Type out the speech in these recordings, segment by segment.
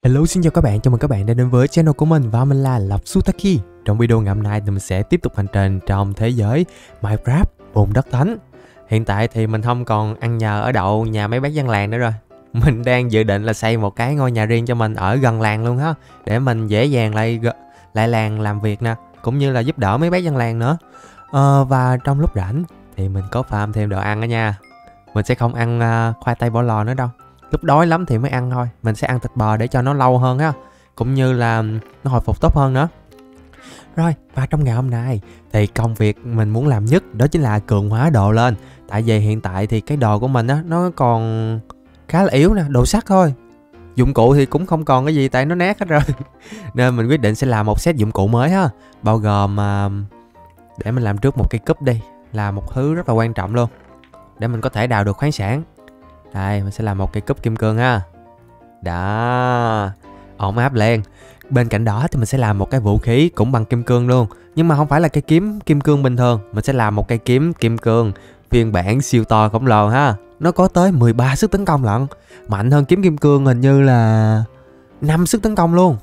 Hello, xin chào các bạn, chào mừng các bạn đã đến với channel của mình và mình là Lộc Sutaki. Trong video ngày hôm nay thì mình sẽ tiếp tục hành trình trong thế giới Minecraft vùng đất thánh. Hiện tại thì mình không còn ăn nhờ ở đậu nhà mấy bác dân làng nữa rồi. Mình đang dự định là xây một cái ngôi nhà riêng cho mình ở gần làng luôn ha, để mình dễ dàng lại làng làm việc nè, cũng như là giúp đỡ mấy bác dân làng nữa. Và trong lúc rảnh thì mình có farm thêm đồ ăn đó nha. Mình sẽ không ăn khoai tây bỏ lò nữa đâu. Lúc đói lắm thì mới ăn thôi. Mình sẽ ăn thịt bò để cho nó lâu hơn ha, cũng như là nó hồi phục tốt hơn nữa. Rồi, và trong ngày hôm nay thì công việc mình muốn làm nhất đó chính là cường hóa đồ lên. Tại vì hiện tại thì cái đồ của mình á, nó còn khá là yếu nè, đồ sắt thôi. Dụng cụ thì cũng không còn cái gì tại nó nát hết rồi. Nên mình quyết định sẽ làm một set dụng cụ mới ha. Bao gồm để mình làm trước một cây cúp đi, là một thứ rất là quan trọng luôn, để mình có thể đào được khoáng sản. Đây, mình sẽ làm một cây cúp kim cương ha. Đó, ổn áp lên. Bên cạnh đó thì mình sẽ làm một cái vũ khí cũng bằng kim cương luôn. Nhưng mà không phải là cây kiếm kim cương bình thường. Mình sẽ làm một cây kiếm kim cương phiên bản siêu to khổng lồ ha. Nó có tới 13 sức tấn công lận. Mạnh hơn kiếm kim cương hình như là 5 sức tấn công luôn.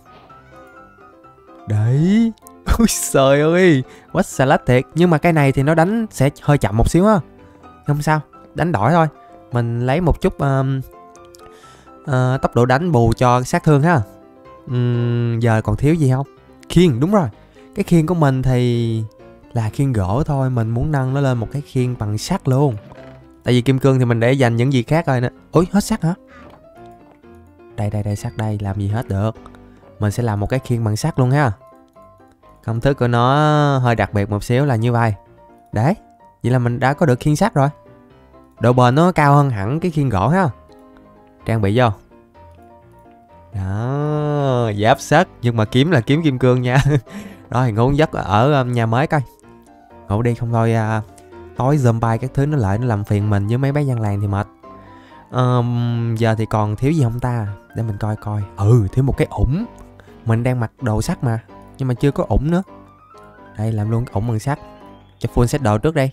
Đấy. Ôi trời ơi, quá xà lách thiệt. Nhưng mà cái này thì nó đánh sẽ hơi chậm một xíu á. Không sao, đánh đổi thôi. Mình lấy một chút tốc độ đánh bù cho sát thương ha. Giờ còn thiếu gì không? Khiên, đúng rồi. Cái khiên của mình thì là khiên gỗ thôi. Mình muốn nâng nó lên một cái khiên bằng sắt luôn. Tại vì kim cương thì mình để dành những gì khác rồi nè. Ôi, hết sắt hả? Đây, sắt đây, làm gì hết được. Mình sẽ làm một cái khiên bằng sắt luôn ha. Công thức của nó hơi đặc biệt một xíu là như vậy. Đấy, vậy là mình đã có được khiên sắt rồi. Độ bền nó cao hơn hẳn cái khiên gỗ ha. Trang bị vô. Đó, giáp sắt. Nhưng mà kiếm là kiếm kim cương nha. Rồi, ngủ giấc ở nhà mới coi. Ngủ đi không thôi tối zombie các thứ nó lại nó làm phiền mình với mấy bác dân làng thì mệt. Giờ thì còn thiếu gì không ta? Để mình coi coi. Thiếu một cái ủng. Mình đang mặc đồ sắt mà, nhưng mà chưa có ủng nữa. Đây, làm luôn cái ủng bằng sắt. Cho full set đồ trước đây.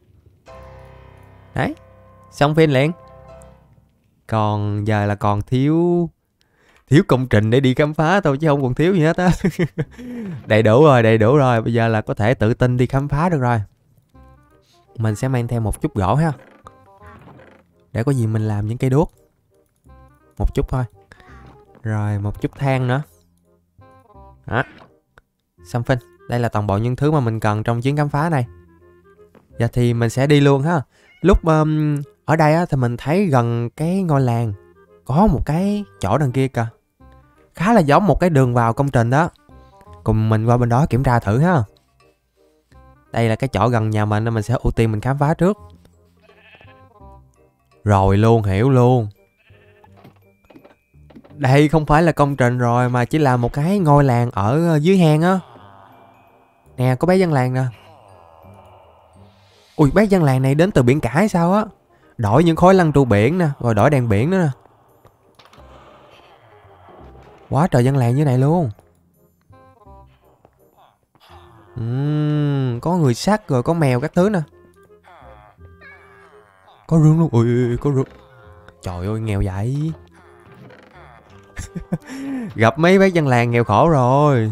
Đấy, xong phim liền. Còn giờ là còn thiếu công trình để đi khám phá thôi, chứ không còn thiếu gì hết á. Đầy đủ rồi. Bây giờ là có thể tự tin đi khám phá được rồi. Mình sẽ mang theo một chút gỗ ha, để có gì mình làm những cây đuốc. Một chút thôi. Rồi một chút than nữa. Đó, xong phim. Đây là toàn bộ những thứ mà mình cần trong chuyến khám phá này. Giờ thì mình sẽ đi luôn ha. Lúc ở đây á, thì mình thấy gần cái ngôi làng có một cái chỗ đằng kia kìa, khá là giống một cái đường vào công trình đó. Cùng mình qua bên đó kiểm tra thử ha. Đây là cái chỗ gần nhà mình nên mình sẽ ưu tiên mình khám phá trước. Rồi luôn, hiểu luôn. Đây không phải là công trình rồi, mà chỉ là một cái ngôi làng ở dưới hang á. Nè, có bác dân làng nè. Ui, bác dân làng này đến từ biển cả hay sao á. Đổi những khối lăng trụ biển nè, rồi đổi đèn biển nữa nè. Quá trời dân làng như này luôn. Có người sắt rồi có mèo các thứ nè. Có rương luôn. Ui, có rương. Trời ơi, nghèo vậy. Gặp mấy bác dân làng nghèo khổ rồi.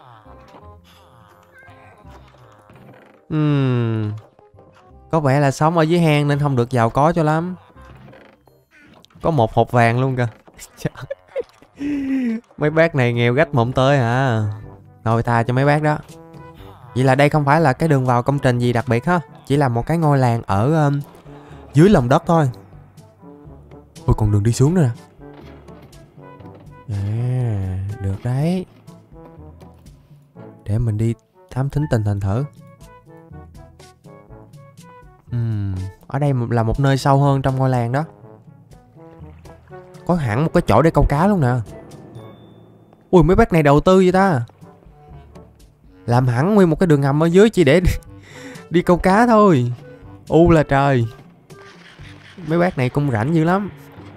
Có vẻ là sống ở dưới hang nên không được giàu có cho lắm. Có một hộp vàng luôn kìa. Mấy bác này nghèo gách mộng tới à. Thôi tha cho mấy bác đó. Vậy là đây không phải là cái đường vào công trình gì đặc biệt ha. Chỉ là một cái ngôi làng ở dưới lòng đất thôi. Ôi, còn đường đi xuống nữa nè. Được đấy. Để mình đi thám thính tình hình thử. Ở đây là một nơi sâu hơn trong ngôi làng đó. Có hẳn một cái chỗ để câu cá luôn nè. Ui, mấy bác này đầu tư vậy ta. Làm hẳn nguyên một cái đường hầm ở dưới chỉ để đi câu cá thôi. Là trời. Mấy bác này cũng rảnh dữ lắm.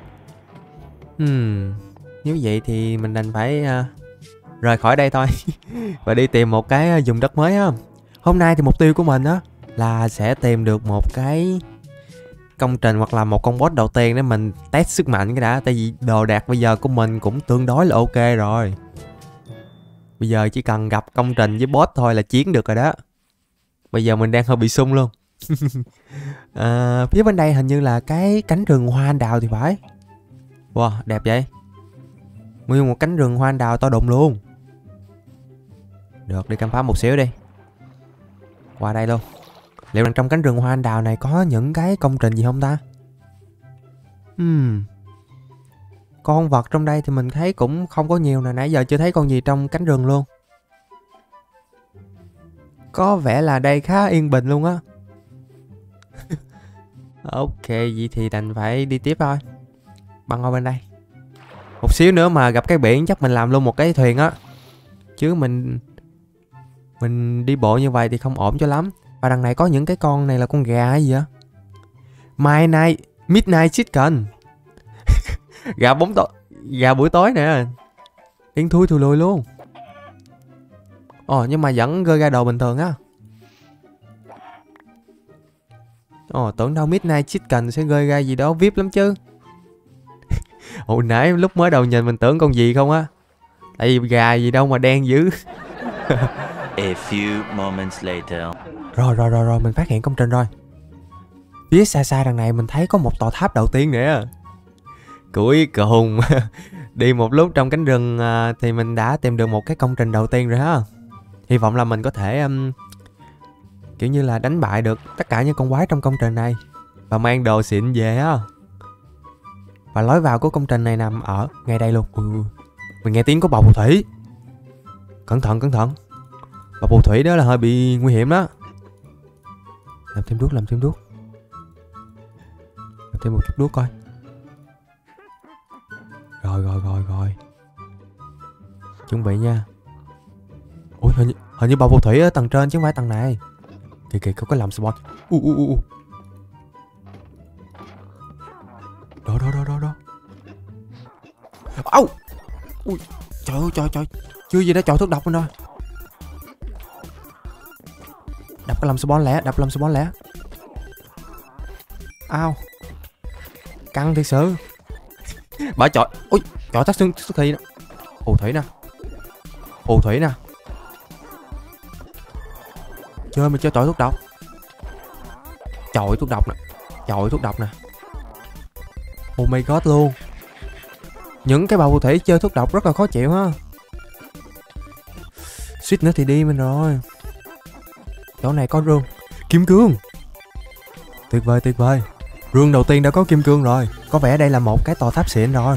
Nếu vậy thì mình đành phải rời khỏi đây thôi. Và đi tìm một cái vùng đất mới ha. Hôm nay thì mục tiêu của mình á là sẽ tìm được một cái công trình hoặc là một con boss đầu tiên để mình test sức mạnh cái đã. Tại vì đồ đạc bây giờ của mình cũng tương đối là ok rồi. Bây giờ chỉ cần gặp công trình với boss thôi là chiến được rồi đó. Bây giờ mình đang hơi bị sung luôn. Phía bên đây hình như là cái cánh rừng hoa anh đào thì phải. Wow, đẹp vậy. Nguyên một cánh rừng hoa anh đào to đùng luôn. Được, đi khám phá một xíu đi. Qua đây luôn. Liệu rằng trong cánh rừng hoa anh đào này có những cái công trình gì không ta? Con vật trong đây thì mình thấy cũng không có nhiều nè. Nãy giờ chưa thấy con gì trong cánh rừng luôn. Có vẻ là đây khá yên bình luôn á. Ok, vậy thì đành phải đi tiếp thôi. Băng qua bên đây. Một xíu nữa mà gặp cái biển chắc mình làm luôn một cái thuyền á. Chứ mình đi bộ như vậy thì không ổn cho lắm. Và đằng này có những cái con này là con gà hay gì vậy? Midnight Chicken. Gà buổi tối nè. Yên thui thùi lùi luôn. Nhưng mà vẫn gơi ra đồ bình thường á. Tưởng đâu Midnight Chicken sẽ gơi ra gì đó VIP lắm chứ. Hồi nãy lúc mới đầu nhìn mình tưởng con gì không á. Tại vì gà gì đâu mà đen dữ. A few moments later. Rồi, mình phát hiện công trình rồi. Phía xa xa đằng này mình thấy có một tòa tháp đầu tiên nè. Cuối cùng đi một lúc trong cánh rừng thì mình đã tìm được một cái công trình đầu tiên rồi ha. Hy vọng là mình có thể kiểu như là đánh bại được tất cả những con quái trong công trình này và mang đồ xịn về á. Và lối vào của công trình này nằm ở ngay đây luôn. Mình nghe tiếng có bầu phù thủy. Cẩn thận. Bầu phù thủy đó là hơi bị nguy hiểm đó. Làm thêm đuốc. Làm thêm một chút đuốc coi. Rồi. Chuẩn bị nha. Ủa hình như bầu phù thủy ở tầng trên chứ không phải tầng này. Kìa có cái làm spawn. Đó. Ôi trời. Chưa gì đã chọi thuốc độc lên rồi. Đập cái làm spawn lẻ. Ao. Căng thiệt sự. Bà chọi. Ui, chọi tắt xương thì nè. Phù thủy nè. Chơi mà chơi chọi thuốc độc. Chọi thuốc độc nè. Oh my god luôn. Những cái bầu phù thủy chơi thuốc độc rất là khó chịu ha. Suýt nữa thì đi mình rồi. Chỗ này có rương. Kim cương. Tuyệt vời. Rương đầu tiên đã có kim cương rồi. Có vẻ đây là một cái tòa tháp xịn rồi.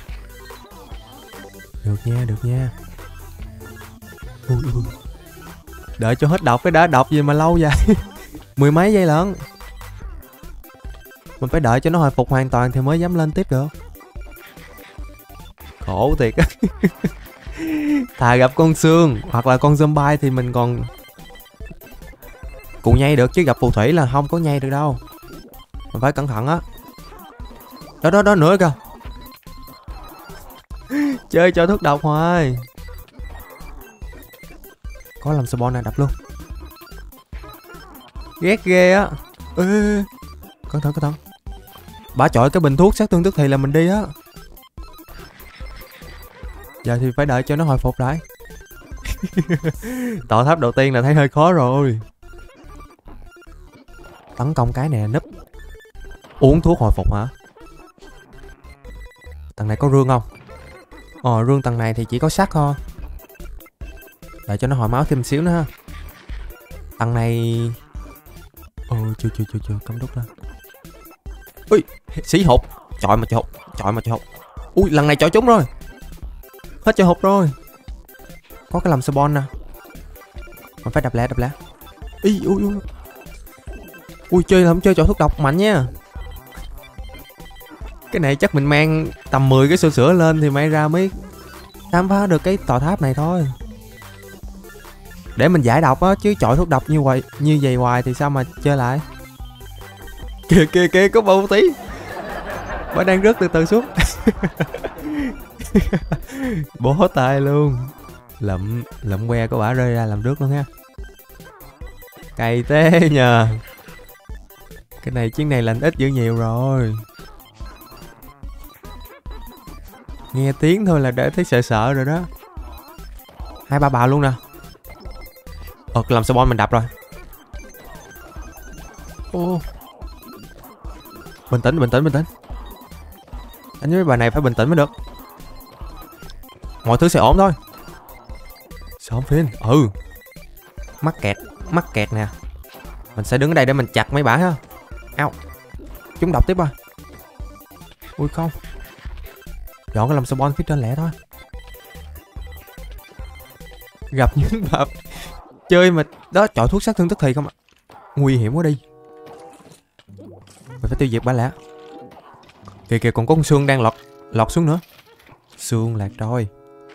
Được nha. Ui. Đợi cho hết độc cái đã, độc gì mà lâu vậy. 10 mấy giây lận. Mình phải đợi cho nó hồi phục hoàn toàn thì mới dám lên tiếp được. Khổ thiệt á. Thà gặp con xương hoặc là con zombie thì mình còn cụ nhây được, chứ gặp phù thủy là không có nhây được đâu. Mình phải cẩn thận á. Đó nữa kìa. Chơi cho thuốc độc hoài. Có làm spawn này đập luôn. Ghét ghê á. Cẩn thận. Bả chọi cái bình thuốc sát thương tức thì là mình đi á. Giờ thì phải đợi cho nó hồi phục lại. Tòa tháp đầu tiên là thấy hơi khó rồi. Tấn công cái này là núp. Uống thuốc hồi phục hả? Tầng này có rương không? Rương tầng này thì chỉ có sắt thôi. Đợi cho nó hồi máu thêm xíu nữa ha. Tầng này chưa cắm đúc lên. Ui, xí hụt. Chọi mà hụt. Ui, lần này chọi trúng rồi. Hết chọi hụt rồi. Có cái làm spawn nè. Mình phải đập lẻ. Ui, chơi là không chơi chọi thuốc độc mạnh nha. Cái này chắc mình mang tầm 10 cái sữa lên thì may ra mới khám phá được cái tòa tháp này thôi. Để mình giải độc á, chứ chọi thuốc độc như vậy hoài thì sao mà chơi lại. Kìa có bầu tí. Bà đang rớt từ từ xuống. Bó tay luôn. Lụm que của bả rơi ra làm rớt luôn ha. Cày thế nhờ. Cái này chuyến này lành ít dữ nhiều rồi. Nghe tiếng thôi là đã thấy sợ sợ rồi đó. 2-3 bào luôn nè. Làm sao bon mình đập rồi. Ô. Bình tĩnh. Anh với bà này phải bình tĩnh mới được. Mọi thứ sẽ ổn thôi. Sao phiên? Mắc kẹt nè. Mình sẽ đứng ở đây để mình chặt mấy bả ha. Ao. Chúng đập tiếp rồi. Ui không. Dọn cái làm sao bon phía trên lẹ thôi. Gặp những bà chơi mà đó chọi thuốc sát thương tức thì không ạ. Nguy hiểm quá đi. Mình phải tiêu diệt bà lẽ. Kìa còn có con xương đang lọt xuống nữa. Xương lạc rồi.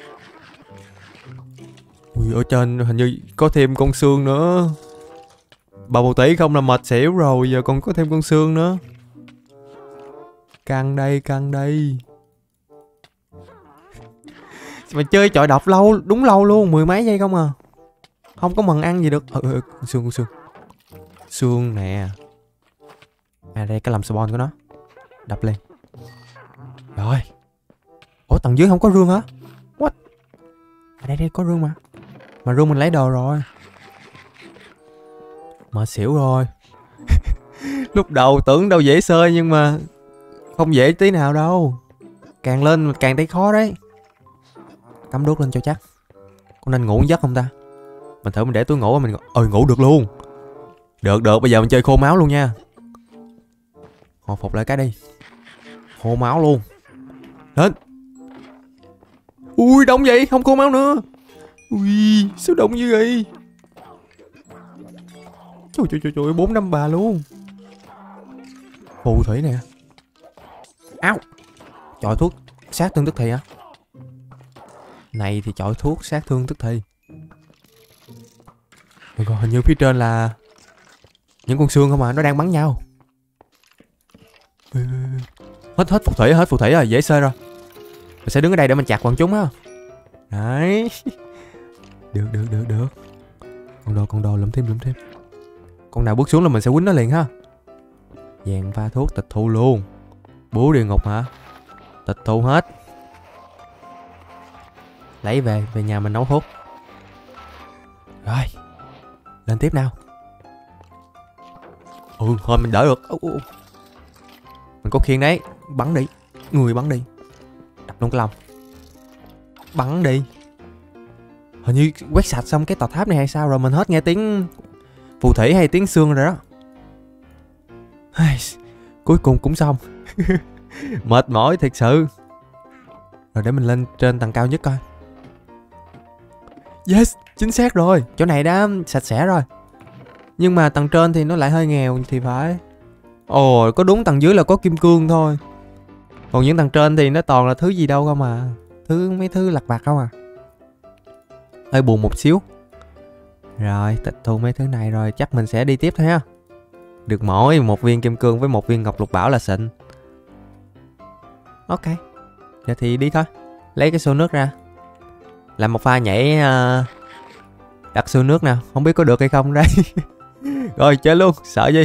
Ui ở trên hình như có thêm con xương nữa. Bà bầu tỷ không là mệt xỉu rồi. Giờ còn có thêm con xương nữa. Căng đây. Mà chơi chọi độc lâu. Đúng lâu luôn. 10 mấy giây không à. Không có mần ăn gì được. Con xương. Xương nè. Đây cái làm spawn của nó. Đập lên. Rồi. Ủa tầng dưới không có rương hả? What? Đây có rương mà. Mà rương mình lấy đồ rồi. Mà xỉu rồi. Lúc đầu tưởng đâu dễ sơi nhưng mà không dễ tí nào đâu. Càng lên càng thấy khó đấy. Cắm đuốc lên cho chắc. Có nên ngủ giấc không ta? Mình thử mình để túi ngủ mình. Ngủ được luôn. Được bây giờ mình chơi khô máu luôn nha. Hồi phục lại cái đi. Khô máu luôn. Lên. Ui đông vậy. Không khô máu nữa. Ui sao đông như vậy. Trời 4-5 bà luôn. Phù thủy nè. Áo. Chọi thuốc sát thương tức thì hả? Này thì chọi thuốc sát thương tức thì. Còn hình như phía trên là những con xương không à. Nó đang bắn nhau. Hết phù thủy rồi. Dễ sơi rồi. Mình sẽ đứng ở đây để mình chặt bọn chúng á. Đấy. Được. Con đồ lụm thêm. Con nào bước xuống là mình sẽ quýnh nó liền ha. Vàng pha thuốc tịch thu luôn. Búa địa ngục hả? Tịch thu hết. Lấy về nhà mình nấu thuốc. Rồi. Lên tiếp nào. Thôi mình đỡ được. Mình có khiên đấy. Bắn đi. Người bắn đi. Đập luôn cái lòng. Bắn đi. Hình như quét sạch xong cái tòa tháp này hay sao rồi. Mình hết nghe tiếng phù thủy hay tiếng xương rồi đó. Cuối cùng cũng xong. Mệt mỏi thiệt sự. Rồi để mình lên trên tầng cao nhất coi. Yes, chính xác rồi. Chỗ này đã sạch sẽ rồi. Nhưng mà tầng trên thì nó lại hơi nghèo thì phải. Có đúng tầng dưới là có kim cương thôi. Còn những tầng trên thì nó toàn là thứ gì đâu không à. Mấy thứ lặt vặt không à. Hơi buồn một xíu. Rồi tịch thu mấy thứ này rồi. Chắc mình sẽ đi tiếp thôi ha. Được mỗi một viên kim cương với một viên ngọc lục bảo là xịn. Ok. Giờ thì đi thôi. Lấy cái xô nước ra. Làm một pha nhảy đặt xô nước nào. Không biết có được hay không đây. Rồi chơi luôn. Sợ gì.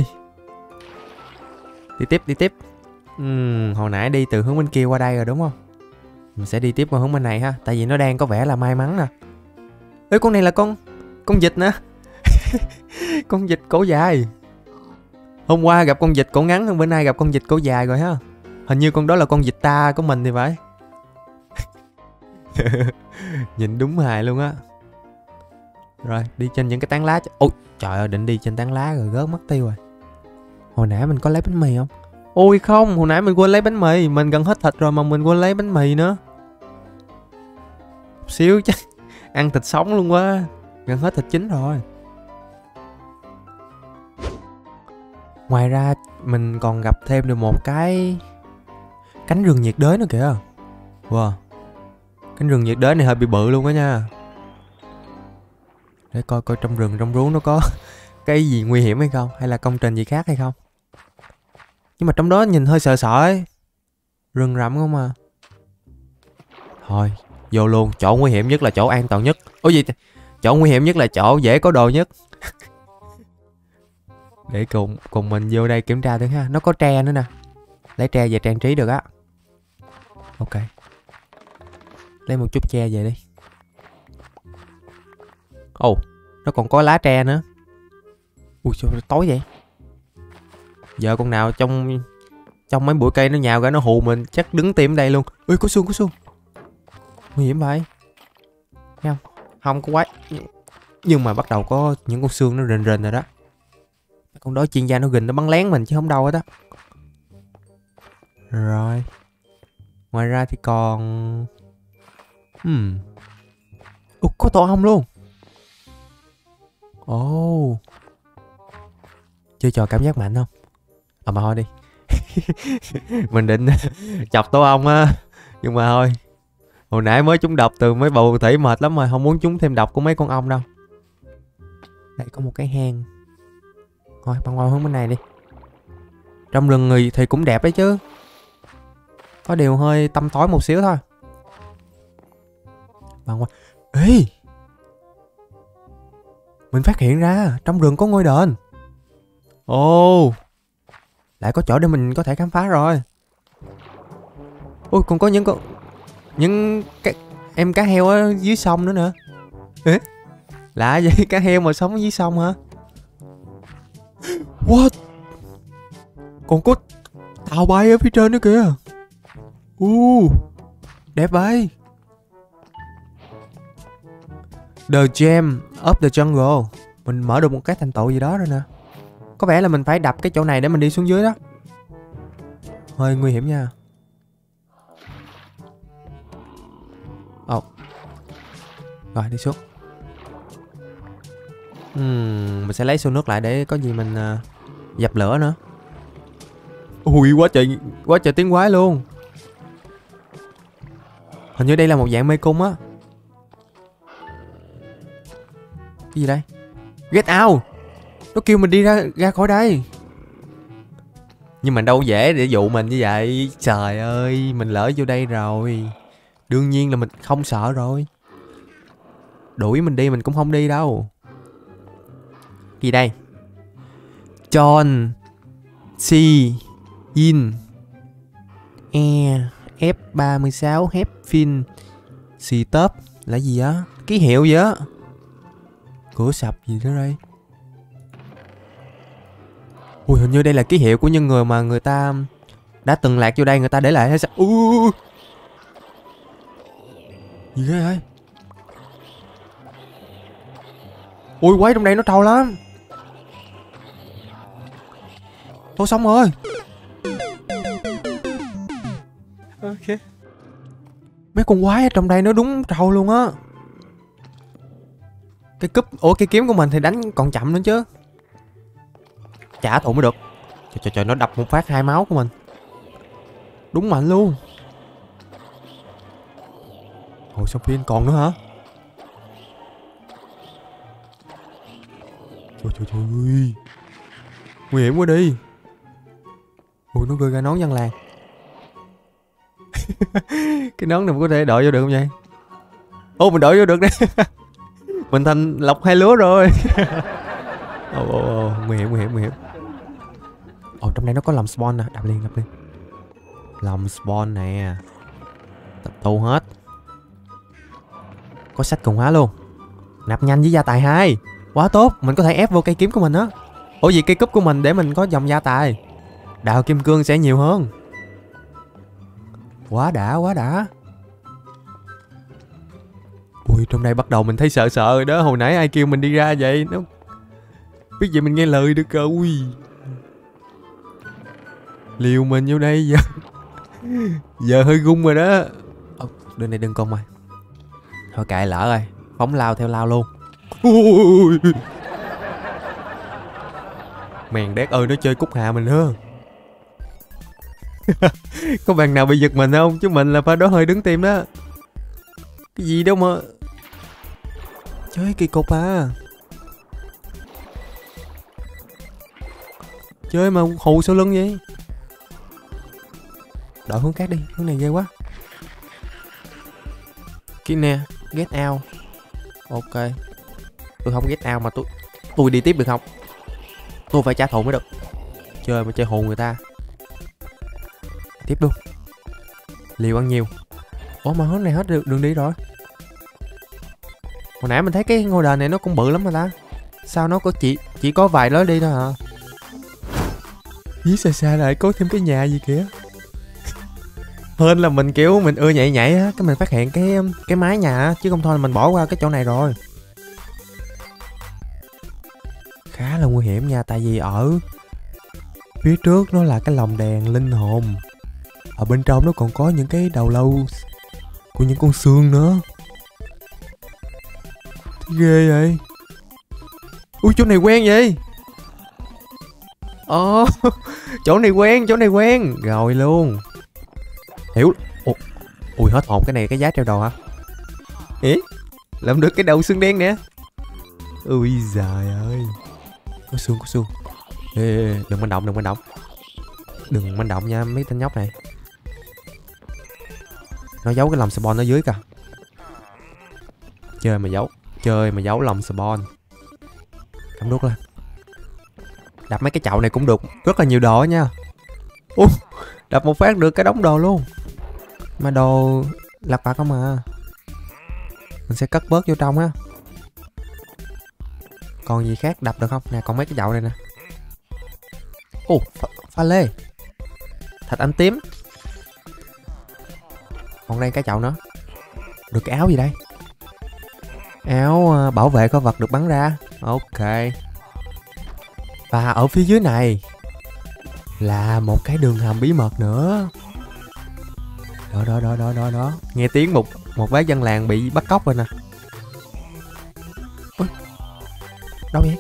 Đi tiếp. Hồi nãy đi từ hướng bên kia qua đây rồi đúng không? Mình sẽ đi tiếp qua hướng bên này ha. Tại vì nó đang có vẻ là may mắn nè. Ê con này là con vịt nè. Con vịt cổ dài. Hôm qua gặp con vịt cổ ngắn, hôm bữa nay gặp con vịt cổ dài rồi ha. Hình như con đó là con vịt ta của mình thì phải. Nhìn đúng hài luôn á. Rồi đi trên những cái tán lá. Ôi trời ơi định đi trên tán lá rồi gớt mất tiêu rồi. Hồi nãy mình có lấy bánh mì không? Ôi không, hồi nãy mình quên lấy bánh mì. Mình gần hết thịt rồi mà mình quên lấy bánh mì nữa. Xíu chắc ăn thịt sống luôn quá. Gần hết thịt chín rồi. Ngoài ra mình còn gặp thêm được một cái cánh rừng nhiệt đới nữa kìa. Wow. Cánh rừng nhiệt đới này hơi bị bự luôn á nha. Để coi trong rừng trong rú nó có cái gì nguy hiểm hay không. Hay là công trình gì khác hay không. Nhưng mà trong đó nhìn hơi sợ sợ ấy. Rừng rậm không à. Thôi vô luôn. Chỗ nguy hiểm nhất là chỗ an toàn nhất. Ủa gì? Chỗ nguy hiểm nhất là chỗ dễ có đồ nhất. Để cùng mình vô đây kiểm tra thử ha. Nó có tre nữa nè. Lấy tre về trang trí được á. Ok. Lấy một chút tre về đi. Ồ, nó còn có lá tre nữa. Ui sao tối vậy? Giờ con nào trong mấy bụi cây nó nhào ra nó hù mình chắc đứng tim ở đây luôn. Ui có xương. Nguy hiểm vậy. Thấy không? Không có quái. Nhưng mà bắt đầu có những con xương nó rình rồi đó. Con đó chuyên gia nó rình nó bắn lén mình chứ không đâu hết á. Rồi. Ngoài ra thì còn có tổ ong luôn. Ồ. Chơi trò cảm giác mạnh không? Mà thôi đi. Mình định chọc tổ ong á. Nhưng mà thôi. Hồi nãy mới trúng độc từ mấy bầu thể mệt lắm rồi. Không muốn trúng thêm độc của mấy con ong đâu. Đây có một cái hang. Thôi băng qua hướng bên này đi. Trong rừng người thì cũng đẹp đấy chứ. Có điều hơi tăm tối một xíu thôi. Băng qua. Ê, mình phát hiện ra trong rừng có ngôi đền. Ồ, lại có chỗ để mình có thể khám phá rồi. Ôi còn có những cái em cá heo ở dưới sông nữa nè. Ê, lạ vậy, cá heo mà sống dưới sông hả? What? Còn có tàu bay ở phía trên nữa kìa. Đẹp vậy. The Gem of the Jungle. Mình mở được một cái thành tựu gì đó rồi nè. Có vẻ là mình phải đập cái chỗ này để mình đi xuống dưới đó. Hơi nguy hiểm nha. Rồi đi xuống. Mình sẽ lấy xô nước lại để có gì mình dập lửa nữa. Ui quá trời tiếng quái luôn. Hình như đây là một dạng mê cung á. Cái gì đây? Get out. Nó kêu mình đi ra khỏi đây. Nhưng mà đâu dễ để dụ mình như vậy. Trời ơi, mình lỡ vô đây rồi. Đương nhiên là mình không sợ rồi. Đuổi mình đi mình cũng không đi đâu. Gì đây? John C In E F36 Hepfin Stop là gì á? Ký hiệu gì á? Cửa sập gì đó đây? Ui hình như đây là ký hiệu của những người mà người ta đã từng lạc vô đây, người ta để lại hay sao? Gì ghê vậy? Ui quái trong đây nó trâu lắm. Thôi xong rồi. Ok. Mấy con quái ở trong đây nó đúng trâu luôn á. Cái cúp, cái kiếm của mình thì đánh còn chậm nữa chứ. Trả thù mới được. Trời nó đập một phát 2 máu của mình. Đúng mạnh luôn. Ôi sao phiên còn nữa hả? Trời ơi. Nguy hiểm quá đi. Ui nó rơi ra nón dân làng. Cái nón này mình có thể đội vô được không vậy? Mình đội vô được đấy. Mình thành lọc 2 lúa rồi. Nguy hiểm. Trong đây nó có lòng spawn nè. Đập liền. Lòng spawn nè. Tập tu hết. Có sách cường hóa luôn. Nạp nhanh với gia tài 2. Quá tốt. Mình có thể ép vô cây kiếm của mình á. Gì cây cúp của mình để mình có dòng gia tài. Đào kim cương sẽ nhiều hơn. Quá đã. Ui trong đây bắt đầu mình thấy sợ rồi đó. Hồi nãy ai kêu mình đi ra vậy? Nó biết vậy mình nghe lời được rồi. Liều mình vô đây giờ. Giờ hơi gung rồi đó. Đường này đừng con mày. Thôi kệ lỡ rồi. Phóng lao theo lao luôn. Mèn đét ơi nó chơi cúc hạ mình nữa. Có bạn nào bị giật mình không? Chứ mình là phải đó hơi đứng tim đó. Cái gì đâu mà. Chơi kỳ cục à. Chơi mà hù sau lưng vậy. Đổi hướng khác đi. Hướng này ghê quá. Kia nè. Get out. Ok. Tôi không get out mà tôi đi tiếp được không? Tôi phải trả thù mới được. Chơi mà chơi hù người ta. Tiếp luôn. Liều ăn nhiều. Ủa mà hướng này hết đường đi rồi. Hồi nãy mình thấy cái ngôi đền này nó cũng bự lắm mà ta. Sao nó có chỉ có vài lối đi thôi hả? Phía xa xa lại có thêm cái nhà gì kìa. Hên là mình kiểu mình ưa nhảy á, cái mình phát hiện cái mái nhà á, chứ không thôi là mình bỏ qua cái chỗ này rồi. Khá là nguy hiểm nha, tại vì ở phía trước nó là cái lồng đèn linh hồn. Ở bên trong nó còn có những cái đầu lâu của những con xương nữa. Ghê vậy. Ui chỗ này quen vậy. Ồ, chỗ này quen rồi luôn. Hiểu. Ui hết hồn, cái này cái giá treo đầu hả? Ý, làm được cái đầu xương đen nè. Ui giời ơi. Có xương. Ê, đừng manh động. Đừng manh động nha mấy tên nhóc này. Nó giấu cái lồng spawn ở dưới kìa. Chơi mà giấu lồng spawn. Cắm đuốc lên. Đập mấy cái chậu này cũng được rất là nhiều đồ nha. Đập một phát được cái đống đồ luôn. Mà đồ lặt vặt không à. Mình sẽ cất bớt vô trong á. Còn gì khác đập được không? Nè còn mấy cái chậu này nè. Pha lê. Thạch anh tím. Còn đây cái chậu nữa. Được cái áo gì đây? Áo bảo vệ có vật được bắn ra. Ok. Và ở phía dưới này là một cái đường hầm bí mật nữa. Đó. Nghe tiếng một bác dân làng bị bắt cóc rồi nè. Ui, đâu vậy?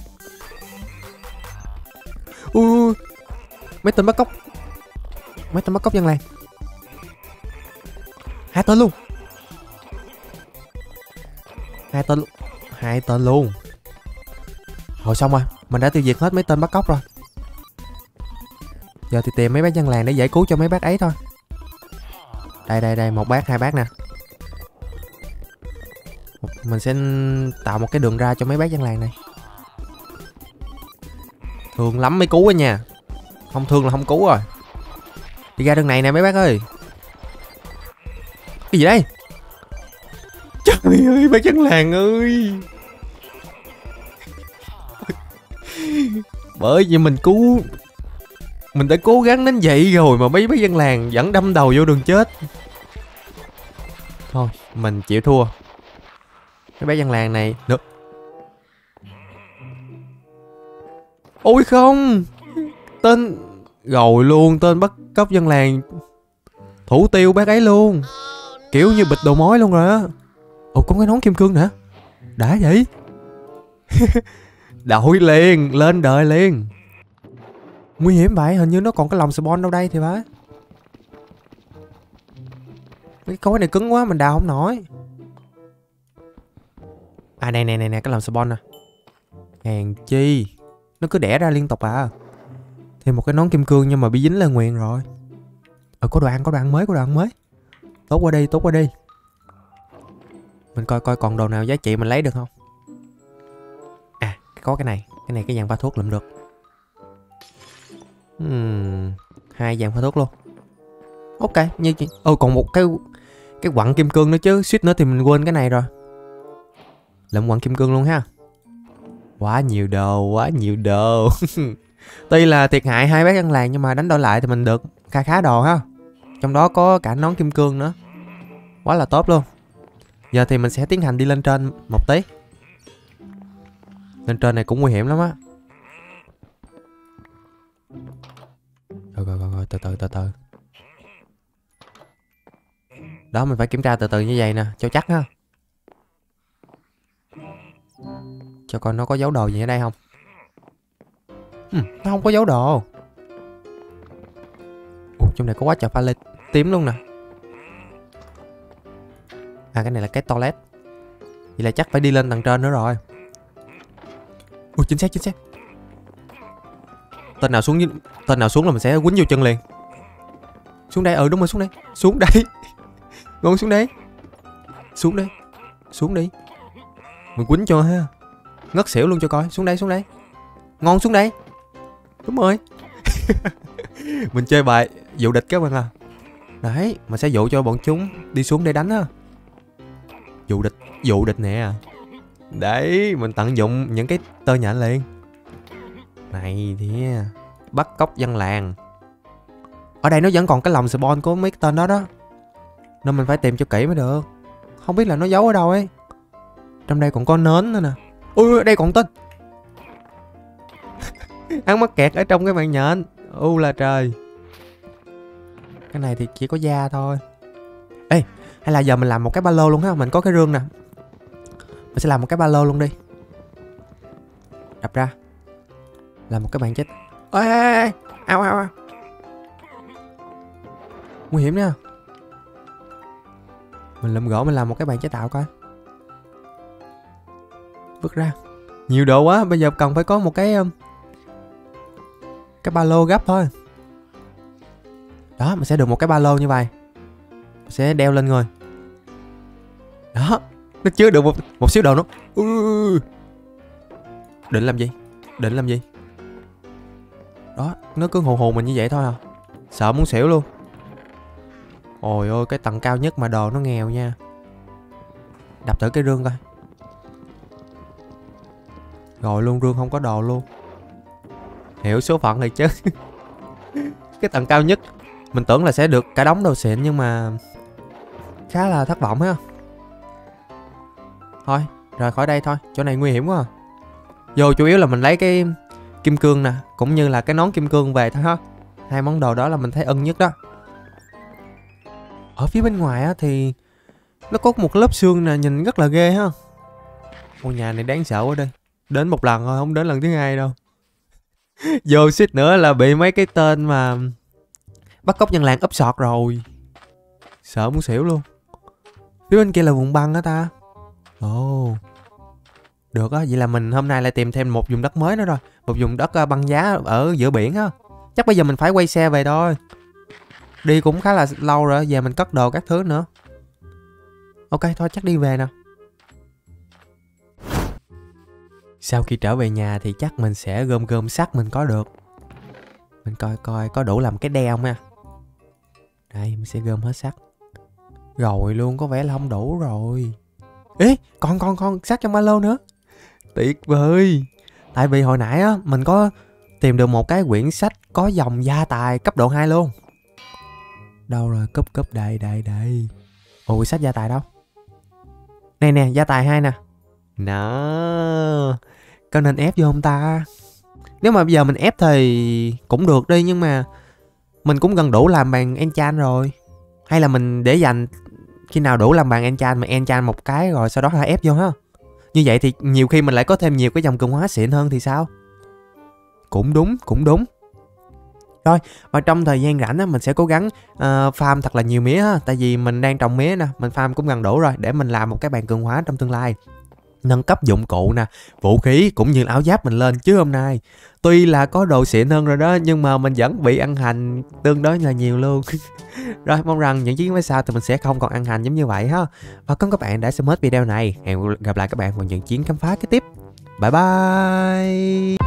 Ui, mấy tên bắt cóc dân làng. Hai tên luôn. Rồi xong rồi, mình đã tiêu diệt hết mấy tên bắt cóc rồi. Giờ thì tìm mấy bác dân làng để giải cứu cho mấy bác ấy thôi. Đây, một bác, hai bác nè. Mình sẽ tạo một cái đường ra cho mấy bác dân làng này. Thương lắm mới cứu á nha. Không thương là không cứu rồi. Đi ra đường này nè mấy bác ơi. Cái gì đây? Trời ơi bác dân làng ơi. Bởi vì mình đã cố gắng đến vậy rồi mà mấy bác dân làng vẫn đâm đầu vô đường chết. Thôi mình chịu thua. Mấy bác dân làng này được. Ôi không. Tên rồi luôn. Tên bắt cóc dân làng thủ tiêu bác ấy luôn. Kiểu như bịt đầu mối luôn rồi á. Ồ có cái nón kim cương nữa. Đã vậy. Đội liền. Lên đời liền. Nguy hiểm vậy. Hình như nó còn cái lồng spawn đâu đây thì phải. Cái cối này cứng quá mình đào không nổi. À nè cái lồng spawn nè. Hèn chi nó cứ đẻ ra liên tục à. Thêm một cái nón kim cương nhưng mà bị dính lên nguyền rồi. Có đồ ăn mới. Tốt qua đi. Mình coi còn đồ nào giá trị mình lấy được không. À có cái này cái dàn pha thuốc lượm được. 2 dàn pha thuốc luôn. Ok như chị. Còn một cái quặng kim cương nữa chứ. Suýt nữa thì mình quên cái này rồi. Lượm quặng kim cương luôn ha. Quá nhiều đồ. Tuy là thiệt hại 2 bác dân làng nhưng mà đánh đổi lại thì mình được khá đồ ha. Trong đó có cả nón kim cương nữa. Quá là tốt luôn. Giờ thì mình sẽ tiến hành đi lên trên một tí. Lên trên này cũng nguy hiểm lắm á. Rồi từ từ. Đó mình phải kiểm tra từ từ như vậy nè, cho chắc ha. Cho coi nó có dấu đồ gì ở đây không. Nó không có dấu đồ. Trong này có quá trời pha lê tím luôn nè. À cái này là cái toilet. Vậy là chắc phải đi lên tầng trên nữa rồi. Chính xác. Tên nào xuống là mình sẽ quýnh vô chân liền. Xuống đây, đúng rồi xuống đây. Xuống đây. Ngon xuống đây. Mình quýnh cho ha. Ngất xỉu luôn cho coi. Xuống đây. Ngon xuống đây. Đúng rồi. Mình chơi bài dụ địch các bạn à. Đấy, mình sẽ dụ cho bọn chúng đi xuống để đánh á. Dụ địch nè. Đấy, mình tận dụng những cái tơ nhện liền. Này thì bắt cóc dân làng. Ở đây nó vẫn còn cái lồng spawn của mấy cái tên đó đó, nên mình phải tìm cho kỹ mới được. Không biết là nó giấu ở đâu ấy. Trong đây còn có nến nữa nè. Ui, đây còn tên. Hắn mắc kẹt ở trong cái màn nhện. Là trời. Cái này thì chỉ có da thôi. Ê, hay là giờ mình làm một cái ba lô luôn ha. Mình có cái rương nè. Mình sẽ làm một cái ba lô luôn đi. Đập ra. Làm một cái bàn chết. Ê, ao. Nguy hiểm nha. Mình lượm gỗ mình làm một cái bàn chế tạo coi. Vứt ra. Nhiều đồ quá, bây giờ cần phải có một cái ba lô gấp thôi. Đó, mình sẽ được một cái ba lô như vậy. Mình sẽ đeo lên người. Đó, nó chứa được một xíu đồ nữa. Định làm gì? Đó, nó cứ hù mình như vậy thôi à. Sợ muốn xỉu luôn. Ôi ôi, cái tầng cao nhất mà đồ nó nghèo nha. Đập thử cái rương coi. Rồi luôn, rương không có đồ luôn. Hiểu số phận này chứ. Cái tầng cao nhất mình tưởng là sẽ được cả đống đồ xịn, nhưng mà khá là thất vọng ha. Thôi, rời khỏi đây thôi, chỗ này nguy hiểm quá à. Vô chủ yếu là mình lấy cái kim cương nè, cũng như là cái nón kim cương về thôi ha. Hai món đồ đó là mình thấy ưng nhất đó. Ở phía bên ngoài á thì nó có một lớp xương nè, nhìn rất là ghê ha. Ngôi nhà này đáng sợ quá đi. Đến một lần thôi, không đến lần thứ hai đâu. Vô suýt nữa là bị mấy cái tên mà bắt cóc dân làng úp sọt rồi. Sợ muốn xỉu luôn. Phía bên kia là vùng băng á ta. Ồ, được á, vậy là mình hôm nay lại tìm thêm một vùng đất mới nữa rồi. Một vùng đất băng giá ở giữa biển á. Chắc bây giờ mình phải quay xe về thôi. Đi cũng khá là lâu rồi, về mình cất đồ các thứ nữa. Ok, thôi chắc đi về nè. Sau khi trở về nhà thì chắc mình sẽ gom sắt mình có được. Mình coi có đủ làm cái đeo không nha. Đây, mình sẽ gom hết sắt. Rồi luôn, có vẻ là không đủ rồi. Ê, còn sắt trong ba lô nữa. Tuyệt vời. Tại vì hồi nãy á, mình có tìm được một cái quyển sách có dòng gia tài cấp độ 2 luôn. Đâu rồi, cúp đây. Ồ, quyển sách gia tài đâu? Này nè, gia tài 2 nè. Nó có nên ép vô không ta? Nếu mà bây giờ mình ép thì cũng được đi, nhưng mà mình cũng gần đủ làm bàn enchant rồi. Hay là mình để dành khi nào đủ làm bàn enchant, mà enchant một cái rồi sau đó là ép vô ha. Như vậy thì nhiều khi mình lại có thêm nhiều cái dòng cường hóa xịn hơn thì sao? Cũng đúng. Rồi, và trong thời gian rảnh á, mình sẽ cố gắng farm thật là nhiều mía ha. Tại vì mình đang trồng mía nè, mình farm cũng gần đủ rồi để mình làm một cái bàn cường hóa trong tương lai. Nâng cấp dụng cụ nè, vũ khí cũng như áo giáp mình lên. Chứ hôm nay tuy là có đồ xịn hơn rồi đó, nhưng mà mình vẫn bị ăn hành tương đối là nhiều luôn. Rồi, mong rằng những chiến phía sau thì mình sẽ không còn ăn hành giống như vậy ha. Và cảm ơn các bạn đã xem hết video này. Hẹn gặp lại các bạn vào những chiến khám phá kế tiếp. Bye bye.